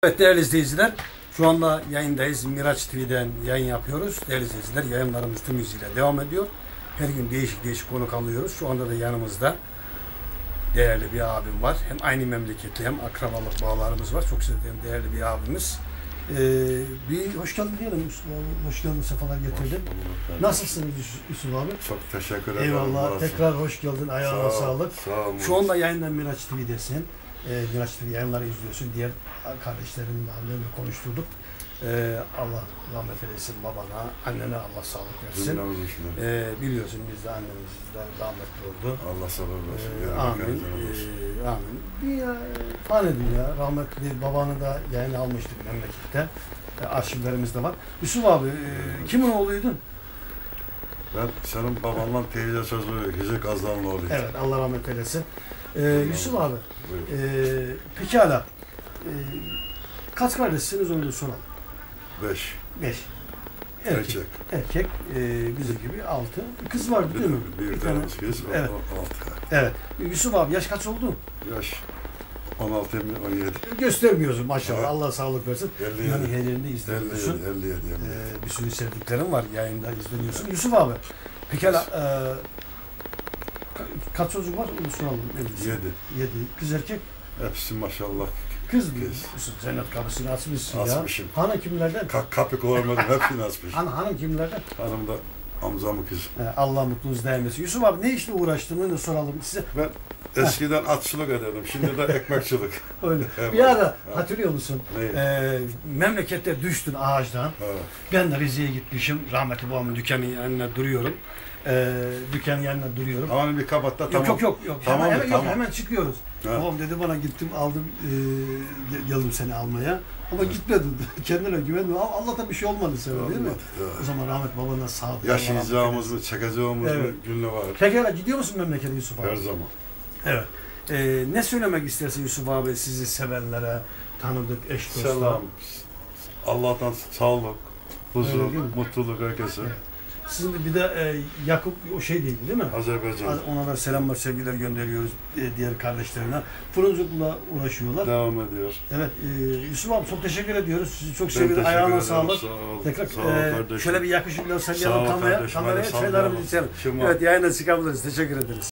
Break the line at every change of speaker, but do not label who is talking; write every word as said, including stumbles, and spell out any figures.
Evet değerli izleyiciler, şu anda yayındayız. Miraç T V'den yayın yapıyoruz. Değerli izleyiciler, yayınlarımız tüm hızıyla devam ediyor. Her gün değişik değişik konuk alıyoruz. Şu anda da yanımızda değerli bir abim var. Hem aynı memleketli hem akrabalık bağlarımız var. Çok sevdiğim değerli bir abimiz. Ee, bir hoş geldin diyelim Yusuf abi. Hoş geldin, sefalar getirdin. Nasılsınız Yusuf abi?
Çok teşekkür ederim.
Eyvallah. Tekrar hoş geldin. Ayağına
sağ
sağlık.
Sağ olun.
Şu anda yayından Miraç T V'desin. E, Miraç T V yayınları izliyorsun. Diğer kardeşlerinle annemle konuşturduk. E, Allah rahmet eylesin babana, annene Allah sağlık versin. E, biliyorsun biz de annemizden rahmetli oldu.
Allah sabır versin.
E, amin. E, amin. Dünya, fani dünya. Rahmetli babanı da yayın almıştık memlekette. E, arşivlerimizde var. Yusuf abi, e, kimin oğluydun?
Ben senin babanla teyze sözü Hicri Kazanlı oğluyum.
Evet, Allah rahmet eylesin. E, Yusuf abi, e, pekala. E, kaç kardeşsiniz onu da soralım.
Beş.
Beş. Erkek.
Erkek.
Erkek, e, bizim gibi altı. Kız vardı değil mi?
Bir, bir, bir tane kız,
evet.
altı.
Evet. Yusuf abi yaş kaç oldu?
Yaş on altı on yedi.
Göstermiyorsun maşallah. Evet. Allah sağlık versin.
elli yedi.
Yani her yerinde izleniyorsun.
elli yedi, elli yedi, elli yedi.
Ee, bir sürü sevdiklerin var yayında izleniyorsun. Evet. Yusuf abi, pekala e, kaç çocuk var? Onu soralım.
Yedi.
Yedi. Kız erkek?
Hepsi maşallah.
Kız mı? Cennet kapısını açmışsın ya.
Açmışım.
Hanım kimlerden?
Ka kapı koymadım, hepsini açmışım.
Han hanım kimlerden?
Hanım da amcamın kızı.
Allah mutluluğunuz daim etsin. Yusuf abi ne işle uğraştığını soralım size.
Ben eskiden atçılık ederdim, şimdi de ekmekçilik.
Öyle.
Evet.
Bir ara hatırlıyor musun?
Neyi?
Ee, memlekette düştün ağaçtan.
Evet.
Ben de Rize'ye gitmişim. Rahmetli babamın dükkanı yanına duruyorum. Ee, dükkanın yanına duruyorum.
Ama bir kapatta
Yok
tamam.
yok yok. yok.
Tamam,
hemen, hemen,
tamam.
Yok, hemen çıkıyoruz.
Ha.
Babam dedi bana gittim aldım e, geldim seni almaya. Ama gitmedim. Kendine güvendim. Allah'tan bir şey olmadı sana değil mi?
Evet.
O zaman rahmet babana sağ ol.
Yaşayacağımız mı, çekeceğimiz
evet.
mi günü var.
Pekala gidiyor musun memlekete Yusuf abi?
Her zaman.
Evet. Ee, ne söylemek istersin Yusuf abi sizi sevenlere, tanıdık eş dostlar?
Selam. Allah'tan sağlık, huzur, mutluluk herkese.
Evet. Sizin bir de e, Yakup o şey değil değil mi?
Azerbaycan.
Ona da selamlar, sevgiler gönderiyoruz e, diğer kardeşlerine. Fırıncılıkla uğraşıyorlar.
Devam ediyor.
Evet, e, Yusuf abi çok teşekkür ediyoruz. Sizi çok
Ben
seviyoruz. Ayağına
ederim.
sağlık.
Sağ ol.
Tekrar
Sağ ol
e,
kardeşim.
şöyle bir yakışıklı
Sağ
sallayalım
ol
kameraya.
kardeşim.
Kameraya
Hadi
çaylarımızı
sallayalım.
içelim. Evet, yayına çıkabiliriz. Teşekkür ederiz.